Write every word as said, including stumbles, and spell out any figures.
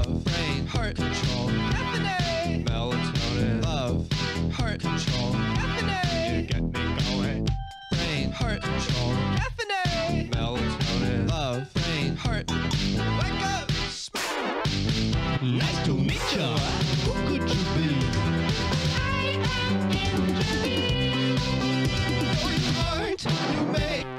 love, brain, heart control, caffeine, melatonin, love, heart control, caffeine, you get me going. Brain, heart control, caffeine, melatonin, love, brain, heart, wake up. Nice to meet you. Who could you be? I am Angelique. Your heart, you make